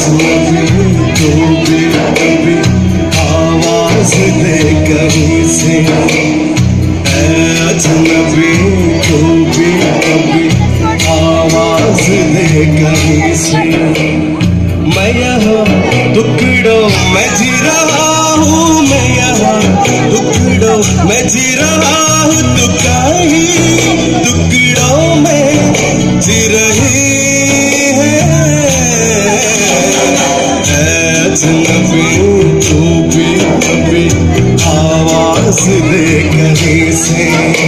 अजनबी तू भी कभी आवाज दे कहीं से, अजनबी तू भी कभी आवाज दे कहीं से। मैं यहाँ टुकड़ों में जी रहा हूँ, मैं यहाँ टुकड़ों में जी रहा हूँ, तू कहीं टुकड़ों में जी रही है। अजनबी तू भी कभी आवाज दे कहीं से,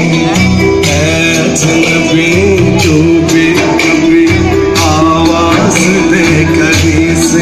अजनबी तू भी कभी आवाज दे कहीं से।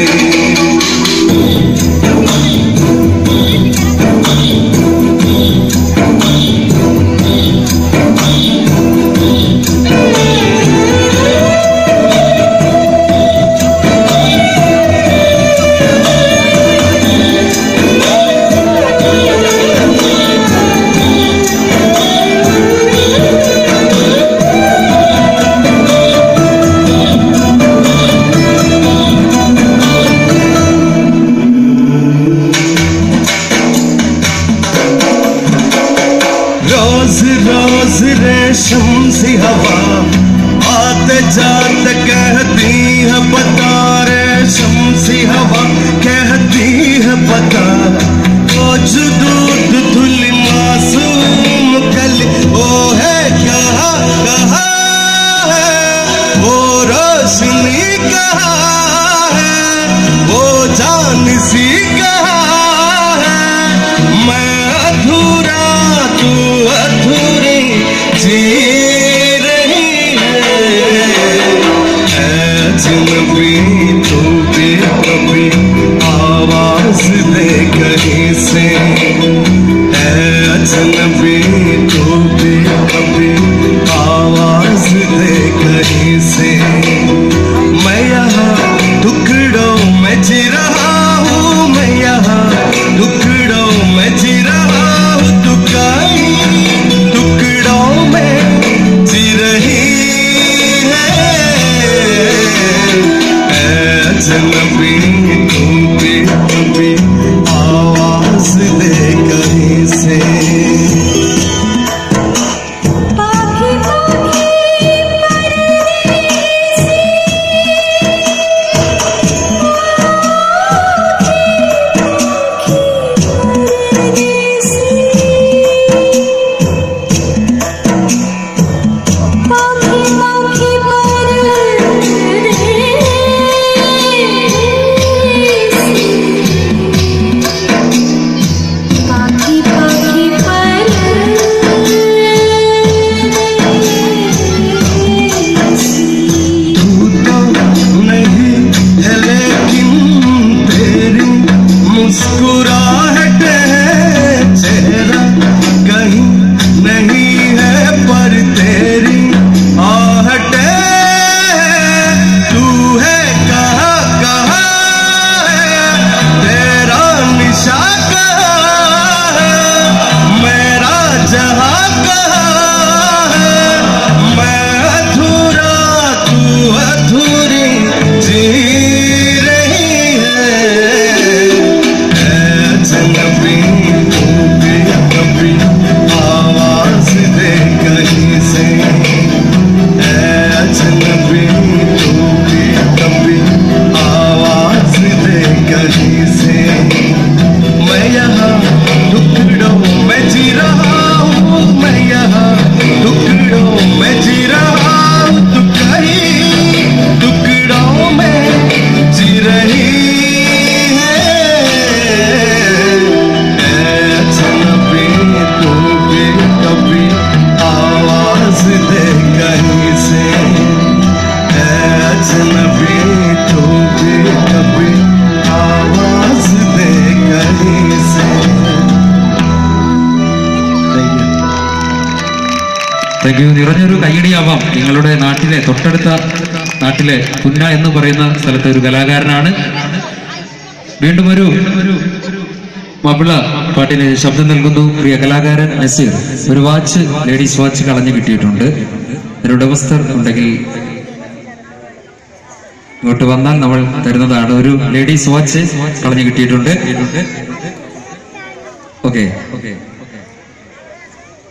रोज रोज रेशम सी हवा आते जाते कहती है बता, रेशम सी हवा कहती है बता। रोज दूध धुली मासूम कली वो है कहाँ कहाँ है, वो रोशनी कहाँ है, वो जान सी कहाँ है। मैं अधूरा तू अधूरी जी रही है। अजनबी तू भी कभी आवाज दे कहीं से, अजनबी तू भी कभी आवाज दे कहीं से। मैं यहाँ टुकड़ों में जी रहा हूँ, मैं यहाँ टुकड़ों में जी रहा हूँ, तू कहीं टुकड़ों में जी रही है। अजनबी तू भी कभी आवाज दे कहीं से। मुस्कुराहट है चेहरा कहीं नहीं है, पर तेरी आहट तू है कहाँ कहाँ है, तेरा निशा कहाँ है, मेरा जहाँ कहाँ है। मैं अधूरा तू अधूरी जी रही है। अजनबी तू भी कभी आवाज दे कहीं से, अजनबी तू भी कभी आवाज दे कहीं से। मैं यहाँ टुकड़ों में जी रहा हूँ, मैं यहाँ टुकड़ों में जी रहा हूँ, तू कहीं टुकड़ों में जी रही है। अजनबी तू भी कभी आवाज दे कहीं से, अजनबी तू भी कभी आवाज दे कहीं से। Thank you. നിറഞ്ഞൊരു കയ്യടിയാവാം. നിങ്ങളുടെ നാട്ടിലെ തൊട്ടടുത്ത നാട്ടിലെ പുന്ന എന്ന് പറയുന്ന സ്ഥലത്തെ ഒരു കലാകാരനാണ്. വീണ്ടും ഒരു മബിള പാട്ടിന് ശബ്ദം നൽകുന്നു പ്രിയ കലാകാരൻ നസീർ. ഒരു വാച്ച്, ലേഡീസ് വാച്ച് കളഞ്ഞു കിട്ടിയിട്ടുണ്ട്. അതിന് ഉടമസ്ഥർ ഉണ്ടെങ്കിൽ ഇങ്ങോട്ട് വന്നാൽ നമ്മൾ തരുന്നതാണ്. ഒരു ലേഡീസ് വാച്ച് കളഞ്ഞു കിട്ടിയിട്ടുണ്ട്. ഓക്കെ.